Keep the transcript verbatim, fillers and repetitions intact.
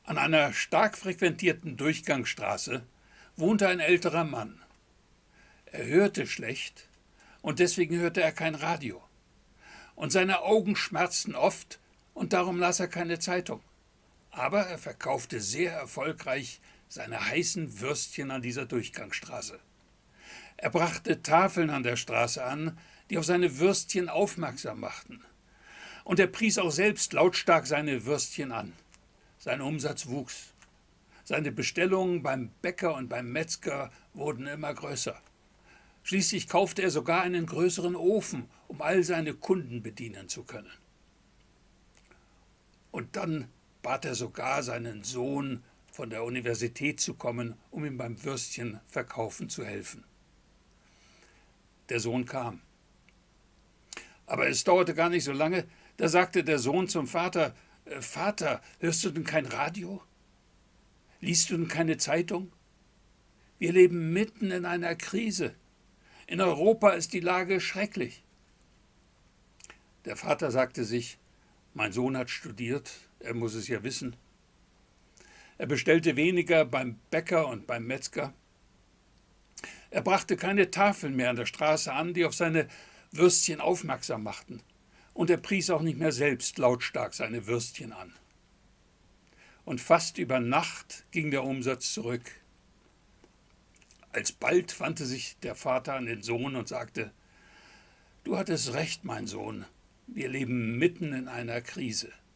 An einer stark frequentierten Durchgangsstraße wohnte ein älterer Mann. Er hörte schlecht und deswegen hörte er kein Radio. Und seine Augen schmerzten oft und darum las er keine Zeitung. Aber er verkaufte sehr erfolgreich seine heißen Würstchen an dieser Durchgangsstraße. Er brachte Tafeln an der Straße an, die auf seine Würstchen aufmerksam machten. Und er pries auch selbst lautstark seine Würstchen an. Sein Umsatz wuchs. Seine Bestellungen beim Bäcker und beim Metzger wurden immer größer. Schließlich kaufte er sogar einen größeren Ofen, um all seine Kunden bedienen zu können. Und dann bat er sogar seinen Sohn, von der Universität zu kommen, um ihm beim Würstchenverkaufen zu helfen. Der Sohn kam. Aber es dauerte gar nicht so lange, da sagte der Sohn zum Vater: »Vater, hörst du denn kein Radio? Liest du denn keine Zeitung? Wir leben mitten in einer Krise. In Europa ist die Lage schrecklich.« Der Vater sagte sich: »Mein Sohn hat studiert, er muss es ja wissen.« Er bestellte weniger beim Bäcker und beim Metzger. Er brachte keine Tafeln mehr an der Straße an, die auf seine Würstchen aufmerksam machten. Und er pries auch nicht mehr selbst lautstark seine Würstchen an. Und fast über Nacht ging der Umsatz zurück. Alsbald wandte sich der Vater an den Sohn und sagte: »Du hattest recht, mein Sohn, wir leben mitten in einer Krise.